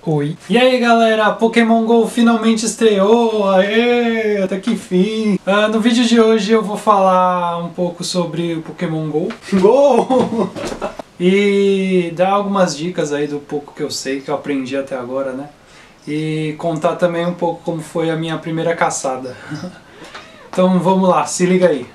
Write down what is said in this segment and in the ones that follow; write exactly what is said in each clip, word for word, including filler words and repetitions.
Oi. E aí galera, Pokémon GO finalmente estreou, aê, até que fim. Uh, no vídeo de hoje eu vou falar um pouco sobre o Pokémon GO. GO! E dar algumas dicas aí do pouco que eu sei, que eu aprendi até agora, né? E contar também um pouco como foi a minha primeira caçada. Então vamos lá, se liga aí.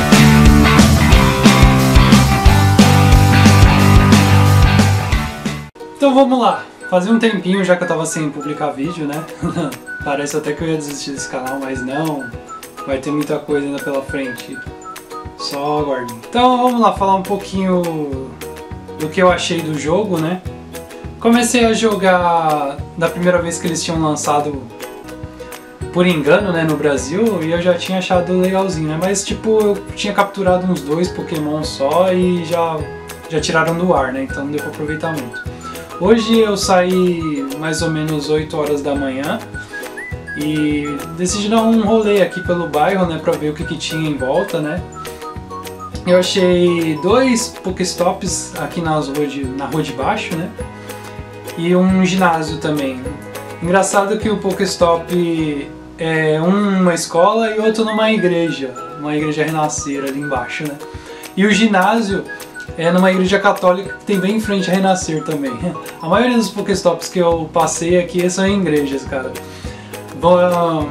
Então vamos lá. Fazia um tempinho já que eu tava sem publicar vídeo, né? Parece até que eu ia desistir desse canal, mas não. Vai ter muita coisa ainda pela frente. Só aguardem. Então vamos lá falar um pouquinho do que eu achei do jogo, né? Comecei a jogar da primeira vez que eles tinham lançado por engano, né, no Brasil, e eu já tinha achado legalzinho, né? Mas tipo, eu tinha capturado uns dois Pokémon só e já, já tiraram do ar, né? Então não deu pra aproveitar muito. Hoje eu saí mais ou menos oito horas da manhã e decidi dar um rolê aqui pelo bairro, né, pra ver o que, que tinha em volta, né. Eu achei dois Pokéstops aqui nas rua de, na rua de baixo, né, e um ginásio também. Engraçado que o Pokéstop é um numa escola e outro numa igreja, uma igreja renascer ali embaixo, né. E o ginásio é numa igreja católica que tem bem em frente a Renascer também. A maioria dos Pokéstops que eu passei aqui são em igrejas, cara. Bom,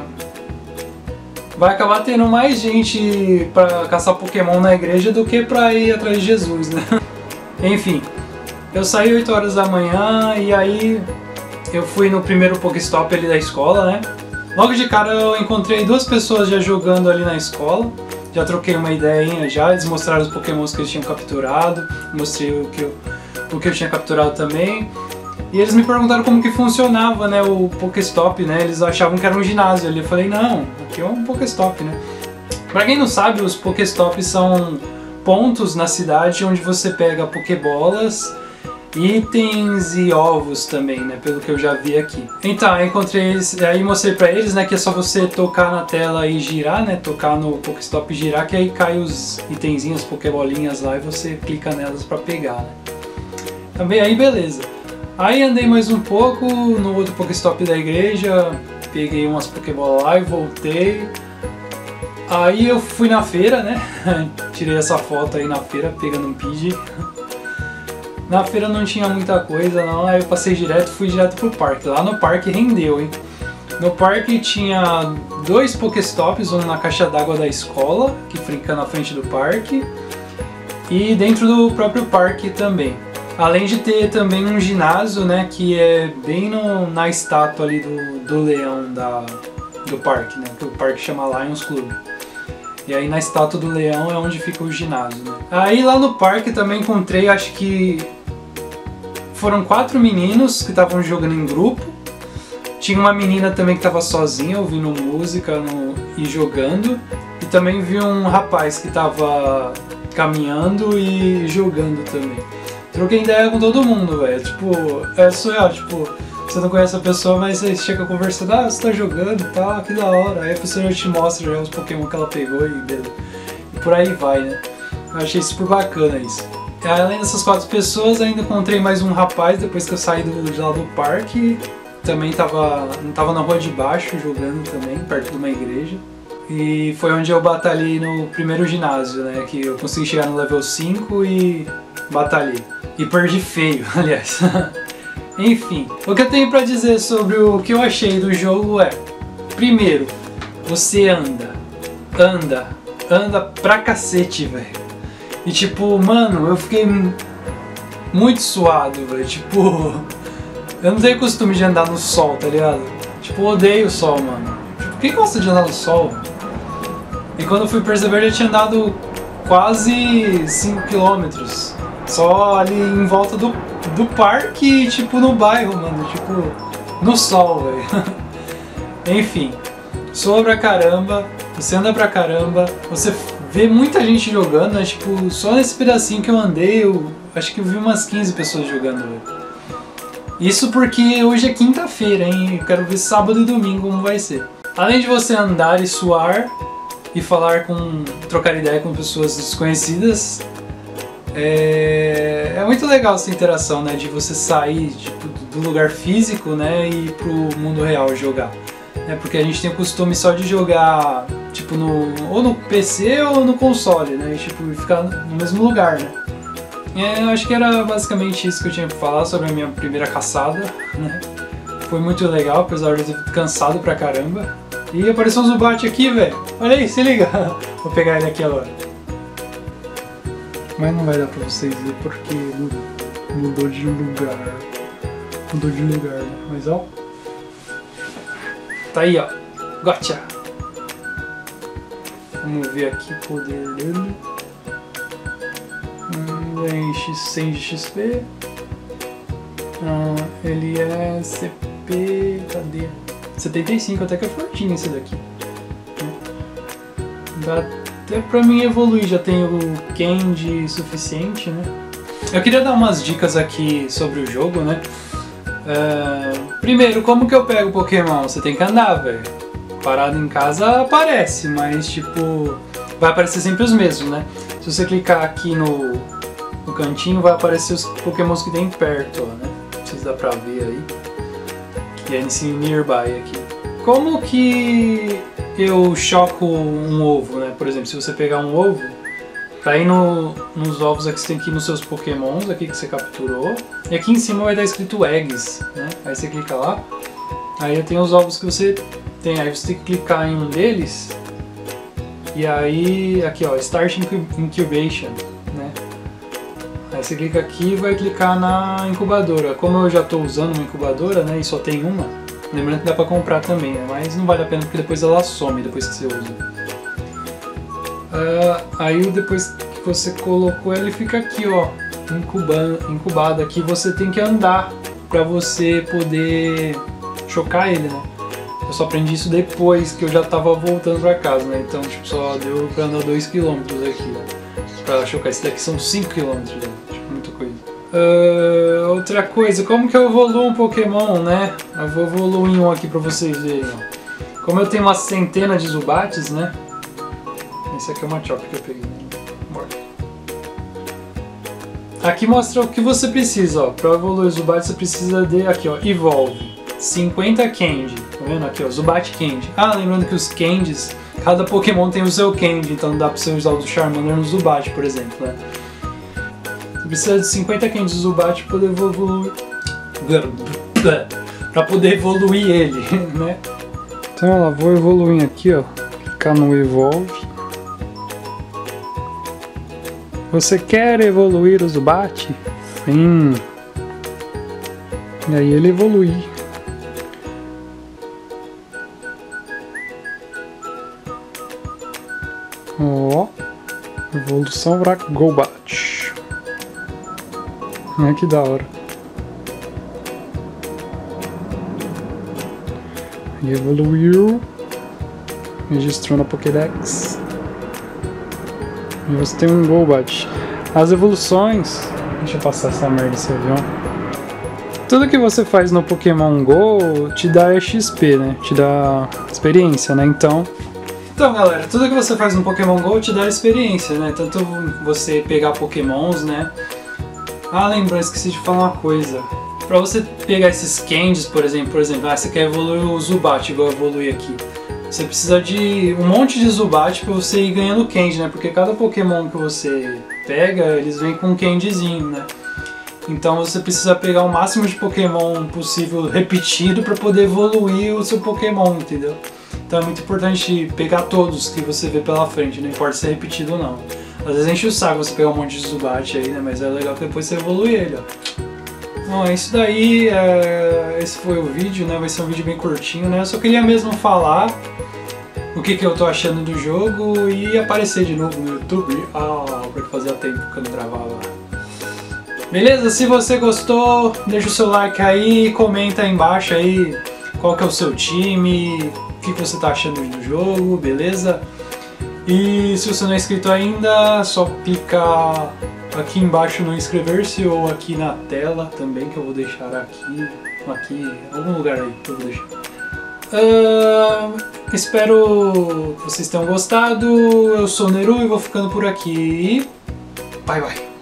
vai acabar tendo mais gente pra caçar Pokémon na igreja do que pra ir atrás de Jesus, né? Enfim, eu saí oito horas da manhã e aí eu fui no primeiro Pokéstop ali da escola, né? Logo de cara eu encontrei duas pessoas já jogando ali na escola. Já troquei uma ideinha já, eles mostraram os Pokémons que eles tinham capturado, mostrei o que eu, o que eu tinha capturado também. E eles me perguntaram como que funcionava, né, o Pokéstop, né, eles achavam que era um ginásio ali. Eu falei, não, aqui é um Pokéstop, né. Pra quem não sabe, os Pokéstops são pontos na cidade onde você pega Pokébolas, itens e ovos também, né, pelo que eu já vi aqui. Então, eu encontrei eles, aí mostrei pra eles, né, que é só você tocar na tela e girar, né, tocar no Pokéstop e girar, que aí cai os itenzinhos, Pokébolinhas lá e você clica nelas pra pegar, né. Também aí beleza. Aí andei mais um pouco no outro Pokéstop da igreja, peguei umas Pokébolas lá e voltei. Aí eu fui na feira, né, tirei essa foto aí na feira, pegando um Pidgey. Na feira não tinha muita coisa não, aí eu passei direto, fui direto pro parque. Lá no parque rendeu, hein? No parque tinha dois Pokéstops, um na caixa d'água da escola, que fica na frente do parque, e dentro do próprio parque também. Além de ter também um ginásio, né, que é bem no, na estátua ali do, do leão da, do parque, né, que o parque chama Lions Club. E aí na estátua do leão é onde fica o ginásio, né? Aí lá no parque também encontrei, acho que foram quatro meninos que estavam jogando em grupo. Tinha uma menina também que estava sozinha, ouvindo música no, e jogando. E também vi um rapaz que estava caminhando e jogando também. Troquei ideia com todo mundo, velho. Tipo, é surreal, tipo, você não conhece a pessoa, mas você chega conversando, ah, você tá jogando e tal, que da hora. Aí a pessoa já te mostra já os Pokémon que ela pegou e, beleza. E por aí vai, né? Eu achei super bacana isso. E além dessas quatro pessoas, ainda encontrei mais um rapaz depois que eu saí do, de lá do parque. Também tava, não tava na rua de baixo jogando também, perto de uma igreja. E foi onde eu batalhei no primeiro ginásio, né? Que eu consegui chegar no level cinco e batalhei. E perdi feio, aliás. Enfim, o que eu tenho pra dizer sobre o que eu achei do jogo é: primeiro, você anda, anda, anda pra cacete, velho. E tipo, mano, eu fiquei muito suado, velho. Tipo, eu não tenho costume de andar no sol, tá ligado? Tipo, eu odeio o sol, mano. Tipo, quem gosta de andar no sol? E quando eu fui perceber, eu já tinha andado quase cinco quilômetros. Só ali em volta do, do parque, tipo, no bairro, mano. Tipo, no sol, velho. Enfim, soa pra caramba, você anda pra caramba, você vê muita gente jogando, né? Tipo, só nesse pedacinho que eu andei, eu acho que eu vi umas quinze pessoas jogando, velho. Isso porque hoje é quinta-feira, hein? Eu quero ver sábado e domingo como vai ser. Além de você andar e suar e falar com... trocar ideia com pessoas desconhecidas, É, é muito legal essa interação, né, de você sair tipo, do lugar físico, né, e pro mundo real jogar. É porque a gente tem o costume só de jogar tipo no, ou no P C ou no console, né, e tipo ficar no mesmo lugar, né. É, eu acho que era basicamente isso que eu tinha pra falar sobre a minha primeira caçada, né. Foi muito legal, apesar de eu ter ficado cansado pra caramba. E apareceu um Zubat aqui, velho. Olha aí, se liga. Vou pegar ele aqui agora. Mas não vai dar pra vocês ver porque mudou de lugar. Mudou de lugar, né? Mas ó. Tá aí, ó. Gotcha! Vamos ver aqui o poder dele. Hum, é cem de X P. Ah, ele é C P. Cadê? setenta e cinco, até que é fortinho esse daqui. Dá até pra mim evoluir, já tenho o Candy suficiente, né? Eu queria dar umas dicas aqui sobre o jogo, né? Uh, primeiro, como que eu pego o Pokémon? Você tem que andar, velho. Parado em casa aparece, mas tipo... vai aparecer sempre os mesmos, né? Se você clicar aqui no, no cantinho, vai aparecer os Pokémons que tem perto, ó, né? Não sei se dá pra ver aí. Que é nesse nearby aqui. Como que eu choco um ovo, né? Por exemplo, se você pegar um ovo, pra ir no, nos ovos aqui você tem que ir nos seus Pokémons aqui que você capturou. E aqui em cima vai estar escrito Eggs, né? Aí você clica lá. Aí tem os ovos que você tem. Aí você tem que clicar em um deles. E aí, aqui ó, Start Incubation, né? Aí você clica aqui e vai clicar na incubadora. Como eu já estou usando uma incubadora, né, e só tem uma, lembrando que dá para comprar também, né, mas não vale a pena porque depois ela some depois que você usa. Uh, aí depois que você colocou ele fica aqui, ó, incubando, incubado aqui. Você tem que andar para você poder chocar ele, né? Eu só aprendi isso depois que eu já estava voltando para casa, né? Então tipo, só deu para andar dois quilômetros aqui, né? Pra chocar. Esse daqui são cinco quilômetros, né? Tipo, muita coisa. Uh, outra coisa, como que eu evoluo um Pokémon, né? Eu vou evoluir um aqui pra vocês verem, ó. Como eu tenho uma centena de Zubates, né? Esse aqui é uma Chop que eu peguei. Bora. Aqui mostra o que você precisa, ó. Pra evoluir o Zubat você precisa de, aqui ó, Evolve. cinquenta Candy. Tá vendo aqui, ó? Zubat Candy. Ah, lembrando que os Candies, cada Pokémon tem o seu Candy, então não dá pra você usar o do Charmander no Zubat, por exemplo, né? Você precisa de cinquenta Candy do Zubat pra poder evoluir... pra poder evoluir ele, né? Então, ó lá, vou evoluir aqui, ó. Clicar no Evolve. Você quer evoluir o Zubat? Sim. E aí ele evolui. Ó, evolução para Golbat. Olha que da hora. E evoluiu. Registrou na Pokédex. E você tem um Golbat. As evoluções... Deixa eu passar essa merda desse avião. Tudo que você faz no Pokémon Go te dá X P, né? Te dá experiência, né? Então... Então galera, tudo que você faz no Pokémon Go te dá experiência, né? Tanto você pegar Pokémons, né? Ah, lembra, esqueci de falar uma coisa. Pra você pegar esses Candies, por exemplo, por exemplo, ah, você quer evoluir o Zubat, igual eu evoluí aqui. Você precisa de um monte de Zubat pra você ir ganhando Candy, né? Porque cada Pokémon que você pega, eles vêm com um Candyzinho, né? Então você precisa pegar o máximo de Pokémon possível repetido pra poder evoluir o seu Pokémon, entendeu? Então é muito importante pegar todos que você vê pela frente, não importa se é repetido ou não. Às vezes enche o saco você pegar um monte de Zubat aí, né? Mas é legal que depois você evolui ele, ó. Bom, é isso daí, é... esse foi o vídeo, né? Vai ser um vídeo bem curtinho, né? Eu só queria mesmo falar o que, que eu tô achando do jogo e aparecer de novo no YouTube. Ah, porque fazia tempo que eu não gravava. Beleza? Se você gostou, deixa o seu like aí, comenta aí embaixo aí qual que é o seu time, o que, que você tá achando do jogo, beleza? E se você não é inscrito ainda, só clicar aqui embaixo no inscrever-se ou aqui na tela também, que eu vou deixar aqui, aqui, em algum lugar aí que eu vou deixar. Uh, espero que vocês tenham gostado, eu sou o Neru e vou ficando por aqui. Bye bye!